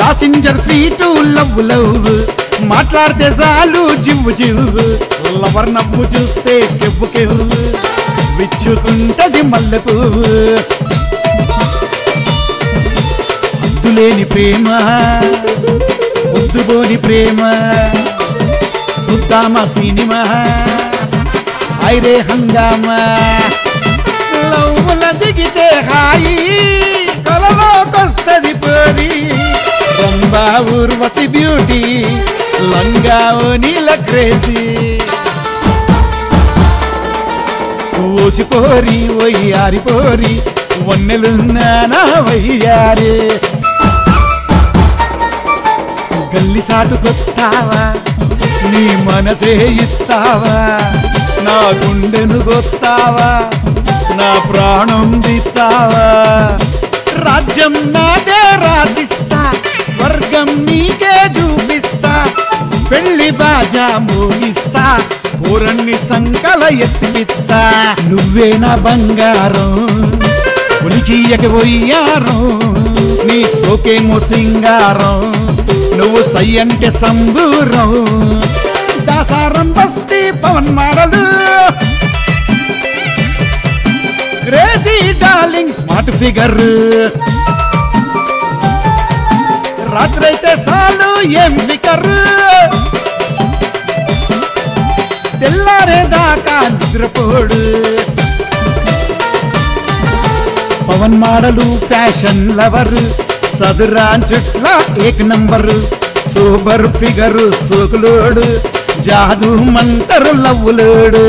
passenger sweet love love మాట్లాడితే చాలు జివ్వు జివ్వు lover నవ్వు చూస్తే కెవ్వు కెవ్వు విచ్చుకుంటది మల్లె పువ్వు హద్దులేని ప్రేమ ముద్దుబోని ప్రేమ సుద్దామా సినిమా ఐరే హంగామా లవ్వుల దిగితే హాయి కలలోకొస్తది పోరి రంబా ఊర్వశి బ్యూటీ లంగా నీల క్రేజీ ఓసిపోరి వయ్యారిపోరి వన్నెలున్నానా వయ్యారే గల్లి సాటుకొత్తావా నీ మనసే ఇస్తావా నా గుండెను గొత్తావా నా ప్రాణం దిత్తావా రాజ్యం నాదే రాసిస్తా స్వర్గం నీకే చూపిస్తా పెళ్లి బాజా మోగిస్తా పూరన్ని సంకల ఎత్తిపిస్తా నువ్వే నా బంగారం ఉలికియక పోయారం నీ సోకేమో సింగారం నువ్వు సై అంటే సంబూరం దాసారం బస్తీ Pawan model crazy darling smart figure రాత్రైతే చాలు ఏం ఫికర్ తెల్లారేదాకా నిద్రపోడు పవన్ మోడల్ ఫ్యాషన్ లవర్ సదురాన్ చుట్ల ఏక్ నంబర్ సూపర్ ఫిగర్ సోకులోడు జాదు మంతరు లవ్వులోడు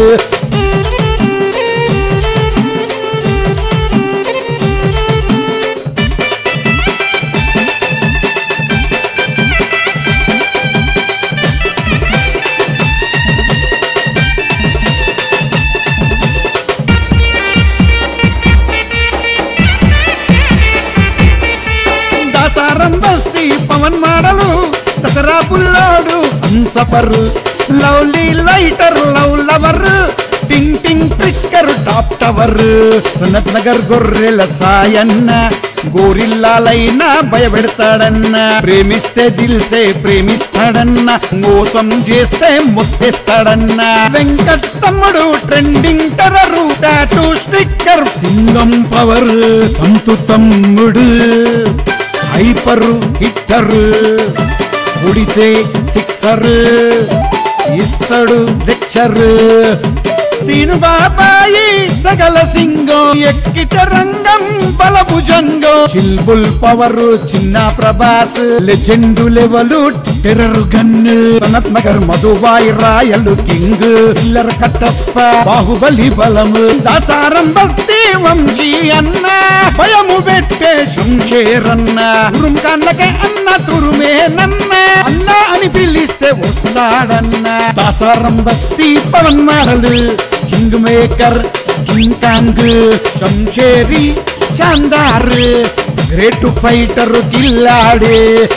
దాసారం బస్తీ పవన్ మోడల్ దసరా పుల్లోడు హంసపర్ లవ్లీ లైటర్ లవ్ లవర్ టింగ్ టింగ్ tricker top tower Sanath Nagar గొర్రెల సాయన్న గోరిల్లాలైనా భయపెడతాడన్న ప్రేమిస్తే దిల్సే ప్రేమిస్తాడన్న మోసం చేస్తే మొత్తేస్తాడన్న వెంకట్ తమ్ముడు ట్రెండింగ్ టెర్రరు టాటూ స్టిక్కర్ సింగం పవర్ సంతు తమ్ముడు హైపర్ హిట్టర్ ఉడితే సిక్సర్ ఇస్తాడు లెక్చర్ సీను బాబాయి సగల సింగం ఎక్కితే రంగం బలభుజంగం చిల్బుల్ పవర్ చిన్న Prabhas legend level terror gun Sanath Nagar మధుబాయి royal king killer Kattappa Baahubali బలము దాసారం బస్తీ వంశీ అన్న భయము పెట్టే శంషేరన్న ఉరుం కాళ్ళకే అన్న తురుమే నన్న అన్న అని పిలిస్తే వస్తాడన్న దాసారం బస్తీ Pawan model king maker King Kong శంషేరి చాందార్ గ్రేట్ ఫైటర్ కిల్లాడే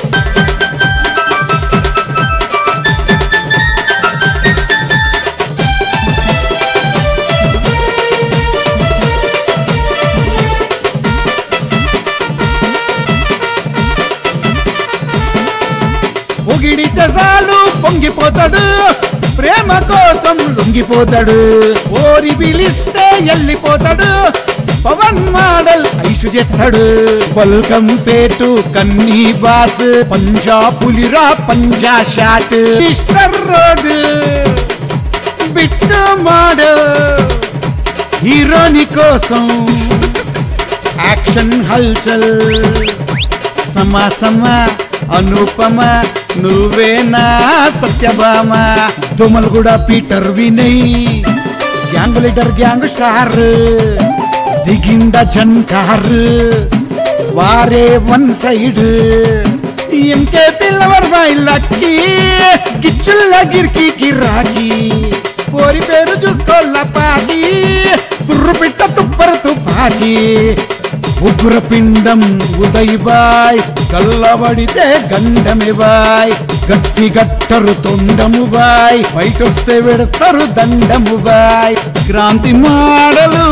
పొగిడితే చాలు పొంగిపోతాడు ప్రేమ కోసం లొంగిపోతాడు ఓరి పిలిస్తే వెళ్ళిపోతాడు పవన్ మోడల్ ఐసు చేస్తాడు వెల్కమ్ పేటు కన్నీ బాస్ పంజాబులిరా పంజా shot mister road Bittu model హీరోని కోసం యాక్షన్ హల్చల్ సమా సమా అనుపమ నువ్వేనా Satyabhama Dumalguda Peter Vinay gang leader gang star దిగింద జన్కార్ వారే వన్ సైడ్ ఇంకే పిల్లవర్ బాయ్ లక్కీ గిచ్చుల్ల గిర్కి గిరాకి పోరి పేరు చూసుకోళ్ళ పాకి తుర్రు పిట్ట తుప్పరు తుపాకి ఉగ్ర పిండం ఉదయ్ బాయ్ కల్లబడితే గండమే బాయ్ గట్టి గట్టరు తొండము బాయ్ బయటొస్తే పెడతారు దండము బాయ్ క్రాంతి మోడలు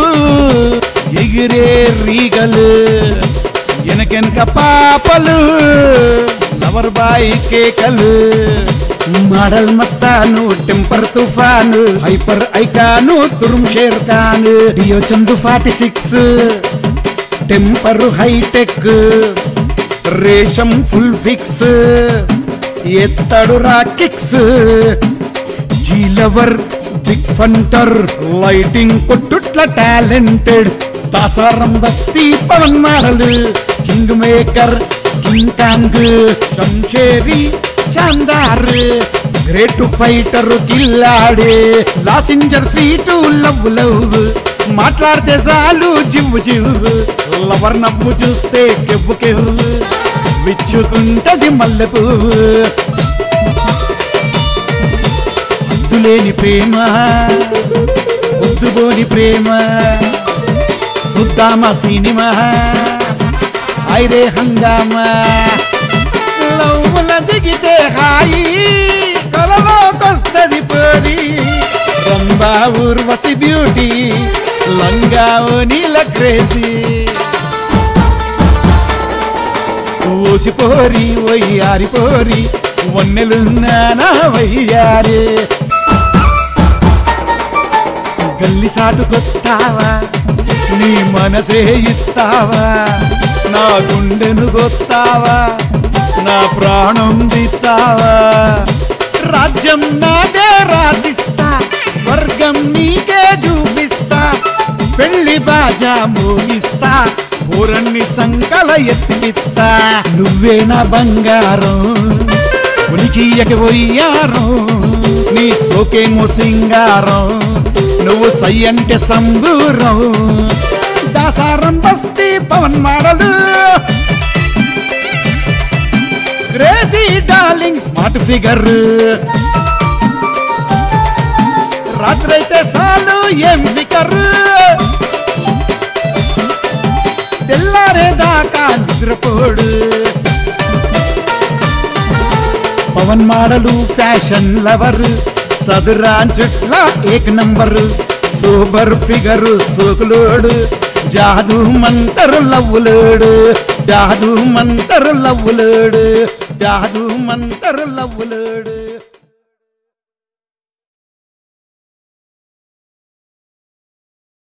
ఎగిరే రీగలు వెనకెనక పాపలు లవర్ బాయ్ కేకలు మోడల్ మస్తాను టెంపర్ తుఫాను హైపర్ ఐకాను తురుం షేర్ ఖాన్ డియో చందు 46 టెంపర్ హైటెక్ రేషం ఫుల్ ఫిక్స్ ఎత్తడు రాకిక్స్ జీ లవర్ బిగ్ ఫంటర్ లైటింగ్ కొట్టుట్ల టాలెంటెడ్ దాసారం బస్తీ Pawan model king maker King Kong శంషేరి శాందార్ గ్రేట్ ఫైటర్ కిల్లాడే లాసింజర్ స్వీటు లవ్ లవ్ మాట్లాడితే చాలు జివ్వు జివ్వు లవర్ నవ్వు చూస్తే కెవ్వు కెవ్వు విచ్చుకుంటది మల్లె పువ్వు అంతులేని ప్రేమ పొద్దుబోని ప్రేమ చూద్దామా సినిమా ఐరే హంగామా లవ్వుల దిగితే హాయి కలలోకొస్తది పోరి రంబా ఊర్వశి బ్యూటీ లంగా నీల క్రేజీ ఓసిపోరి వయ్యారిపోరి వన్నెలున్నానా వయ్యారే గల్లి సాటుకొత్తావా నీ మనసే ఇస్తావా నా గుండెను గొత్తావా నా ప్రాణం దిస్తావా రాజ్యం నాదే రాసిస్తా స్వర్గం నీకే చూపిస్తా పెళ్లి బాజా మోగిస్తా ఊరన్ని సంకల ఎత్తిపిస్తా నువ్వే నా బంగారం ఉనికి ఎగబోయారం నీ సోకేమో సింగారం నువ్వు సై అంటే సంబూరం దాసారం బస్తీ Pawan model crazy darling smart figure రాత్రైతే సాలు ఏం ఫికర్ తెల్లారేదాకా నిద్రపోడు పవన్ మోడల్ ఫ్యాషన్ లవర్ సదురాన్ చుట్ల ఏక్ నంబర్ సూపర్ ఫిగర్ సోకులోడు జాదు మంతర్ లవ్వులోడు జాదు మంతర్ లవ్వులోడు జాదు మంతర్ లవ్వులోడు